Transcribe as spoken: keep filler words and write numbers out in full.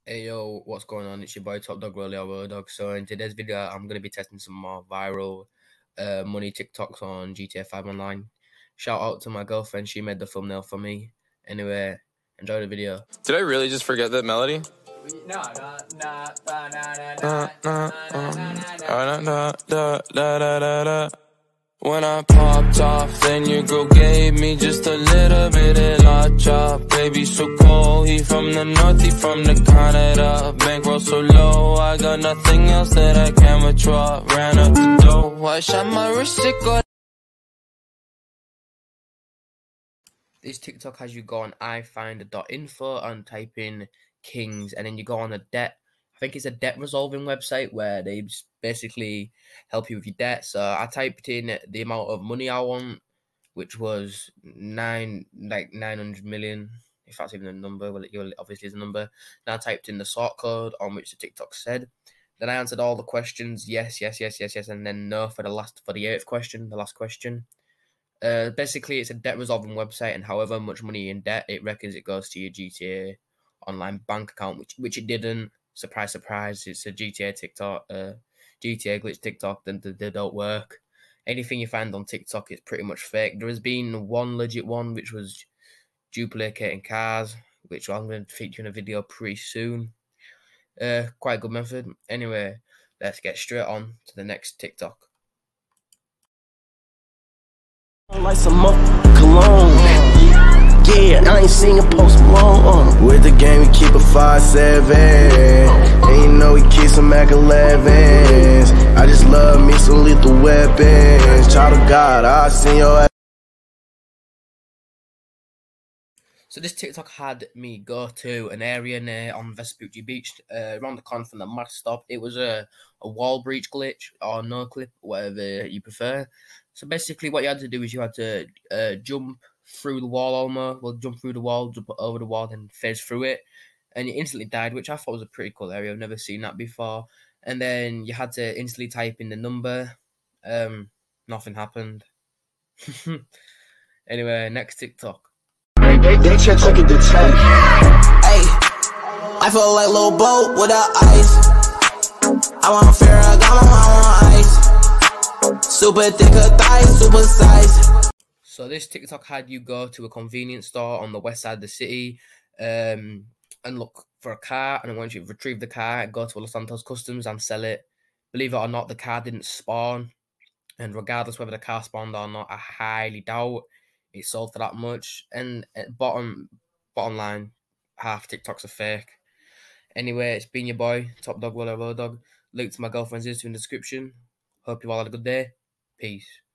Hey yo, what's going on? It's your boy Top Dog Rolly or Dog. So in today's video, I'm gonna be testing some more viral uh, money TikToks on G T A five Online. Shout out to my girlfriend; she made the thumbnail for me. Anyway, enjoy the video. Did I really just forget that melody? No, no, no, no, no, no, When I popped off, then your girl gave me just a little bit of la chop. Baby so cold, he from the north, he from the Canada. Bankroll so low, I got nothing else that I can withdraw. Ran up the dough, I shot my wrist, it got. This TikTok has you go on i find dot info and type in Kings, and then you go on a debt. I think it's a debt resolving website where they just basically help you with your debt. So I typed in the amount of money I want, which was nine, like nine hundred million. If that's even a number, well, it obviously is a number. Then I typed in the sort code on which the TikTok said. Then I answered all the questions, yes, yes, yes, yes, yes, and then no for the last, for the eighth question, the last question. Uh, basically, it's a debt resolving website, and however much money you're in debt, it reckons it goes to your G T A Online bank account, which which it didn't. Surprise, surprise! It's a G T A TikTok, uh, G T A glitch TikTok. Then they, they don't work. Anything you find on TikTok is pretty much fake. There has been one legit one, which was duplicating cars, which I'm going to feature in a video pretty soon. Uh, quite a good method. Anyway, let's get straight on to the next TikTok. Like some more cologne. Yeah, I ain't seen a Post Malone. Uh. With the game, we keep a five seven, and you know we keep some Mac elevens. I just love me some lethal weapons. Child of God, I seen your ass. So this TikTok had me go to an area near on Vespucci Beach, uh, around the corner from the mass stop. It was a, a wall breach glitch or no clip, whatever you prefer. So basically what you had to do is you had to uh, jump through the wall almost, well jump through the wall, jump over the wall, then phase through it. And you instantly died, which I thought was a pretty cool area. I've never seen that before. And then you had to instantly type in the number. Um, nothing happened. Anyway, next TikTok. They, they check checking the check. Hey, I feel like Lil Boat without ice. I want fair, I got my mom on ice. Super thick of thighs, super size. So this TikTok had you go to a convenience store on the west side of the city, um, and look for a car. And then once you've retrieved the car, go to Los Santos Customs and sell it. Believe it or not, the car didn't spawn, and regardless whether the car spawned or not, I highly doubt it sold for that much. And bottom bottom line, half TikToks are fake. Anyway, it's been your boy Top Dog Rolly Dog. Link to my girlfriend's Instagram in the description. Hope you all had a good day. Peace.